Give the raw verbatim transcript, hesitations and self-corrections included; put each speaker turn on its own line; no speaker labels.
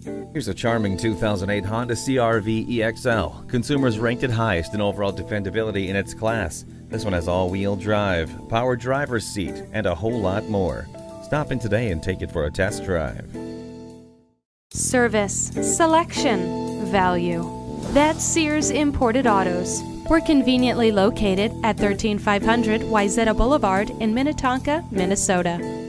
Here's a charming two thousand eight Honda C R V E X L. Consumers ranked it highest in overall dependability in its class. This one has all-wheel drive, power driver's seat, and a whole lot more. Stop in today and take it for a test drive.
Service, selection, value. That's SEARS Imported Autos. We're conveniently located at thirteen five hundred Wayzata Boulevard in Minnetonka, Minnesota.